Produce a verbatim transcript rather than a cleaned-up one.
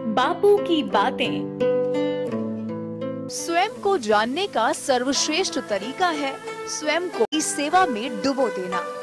बापू की बातें। स्वयं को जानने का सर्वश्रेष्ठ तरीका है स्वयं को इस सेवा में डुबो देना।